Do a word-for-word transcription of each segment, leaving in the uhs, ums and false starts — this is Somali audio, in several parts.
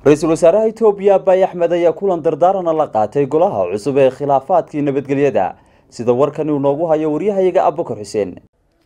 رئيس الوزراء إثيوبيا أبي أحمد ayaa kulan dardaaran la qaatay golaha cusub ee khilaafaadkii nabadgelyada sida warkan uu noogu hayo wariyahayaga Abubakar Xuseen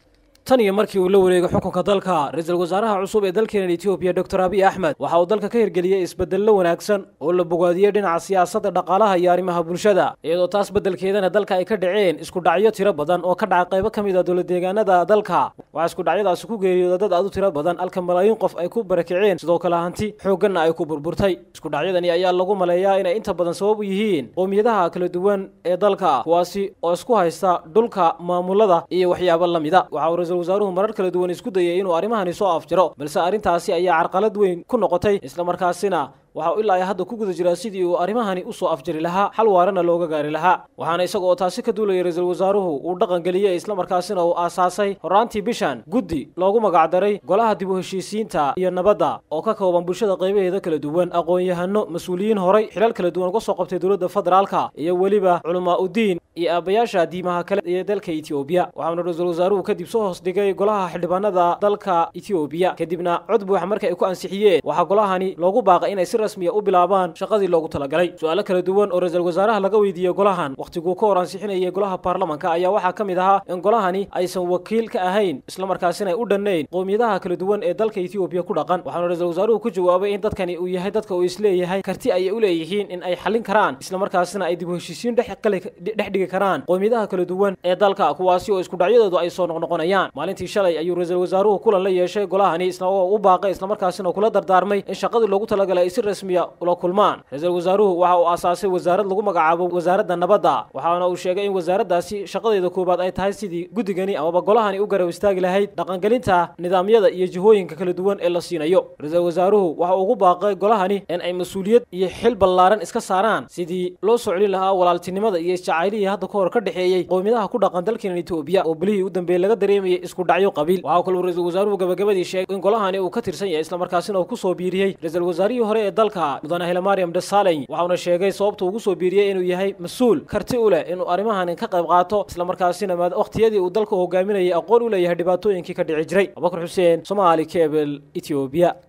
tan iyo markii uu la wareegay xukunka dalka ra'iisul wasaaraha cusub ee dalkeena Itoobiya Doctor Abiy Ahmed waxa uu dalka ka hirgeliyay isbeddello wanaagsan oo la bogaadiyay dhinaca siyaasadda dhaqaalaha iyo arrimaha bulshada iyadoo taas beddelkeedana dalka ay ka dhaceen isku dhacyo tiro badan oo ka dhacay qaybo kamid ah dawlad deegaanada dalka waxa isku dhacyadaas ku geeriyooday dad aad u tiro badan halka malaayiin qof ay ku barakaceen sidoo kale hanti xoogganna ay ku burburtay isku dhacyadani ayaa lagu maleeyaa inay inta badan sabab u yihiin qoomiyadaha kala duwan ee dalka kuwaasi oo isku haysta dhulka maamulada iyo waxyaabo lamida waxa wasaaruhu marar kala duwan isku dayay inuu arimahani soo afjiro balse arintaasi ayaa carqalad weyn ku noqotay isla markaasina waxa uu ilaa hadda ku guda jira sidii uu arimahani u soo afjiri lahaa xal waarana looga gaari lahaa waxaana isagoo taasi ka duulay ra'iisul wasaaruhu uu dhaqan galiyay isla markaasina uu aasaasay horaantii bishan guddi loogu magac daray golaha dib u heshiisiinta iyo nabadda oo ka kooban bulshada qaybaheeda kala duwan aqoon-yahano mas'uuliyiin horay xilal kala duwan uga soo qabtay dawladda federaalka iyo waliba culamaa u diin iyo aabayaasha diimaha kale ee dalka Itoobiya waxaana ra'iisul wasaaruhu kadib soo hoos dhigay golaha xildhibaanada dalka Itoobiya kadibna cod buux marka ay ku ansixiyeen waxa golahani loogu baaqay inay rasmiya u bilaabaan shaqadii loogu talagalay su'aalo kala duwan oo ra'iisul wasaaraha laga weydiiyay golahan waqtigu ka hor ansixinayay golaha baarlamaanka ayaa waxa kamid ahaa in golahani aysan wakiil ka ahayn isla markaasina ay u dhaneyn qoomiyadaha kala duwan ee dalka Itoobiya ku dhaqan waxaana ra'iisul wasaaruhu ku jawaabay in dadkani uu yahay dadka uu isleeyahay karti ay u leeyihiin in ay xalin karaan isla markaasina ay dib u heshiisiin dhex dhigi karaan qoomiyadaha kala duwan ee dalka kuwaasi oo isku dhacyadoodu ay soo noqnoqonayaan maalintii shalay ayuu ra'iisul wasaaruhu kulan la yeeshay golahani isla oo u baaqay isla markaasina kula dardaarmay in shaqadii loogu talagalay si rasmiya ula kulmaan ra'iisul wasaaruhu waxa uu aasaasay wasaarad lagu magacaabo wasaaradda nabadda waxaana uu sheegay in wasaaraddaasi shaqadeeda koobaad ay tahay sidii guddigani ama golahani u garab istaagi lahayd dhaqangelinta nidaamyada iyo jihooyinka kala duwan ee la siinayo ra'iisul wasaaruhu waxa uu ugu baaqay golahani in ay mas'uuliyad iyo xil ballaaran iska saaraan sidii loo soo celin lahaa walaaltinimada iyo jacaylihii hadda ka hor ka dhaxeeyay qoomiyadaha ku dhaqan dalkeena Itoobiya oo bilihii u dambeeyay laga dareemayay isku dhacyo qabiil waxa kale ra'iisul wasaaruhu gabagabadii sheegay in golahani uu ka tirsan yahay isla markaasina uu ku soo biiriyay ra'iisul wasaarihii hore ee dalka mudane Hele Mariam Desalegn waxaana sheegay sababta ugu soo biiriyay inuu yahay mas'uul karti u leh inuu arimahan ka qayb qaato isla markaasina waqtiyadii uu dalka hogaaminayay aqoon u leeyahay dhibaatooyinkii ka dhici jiray Abubakar Xuseen Somali Cable Ethiopia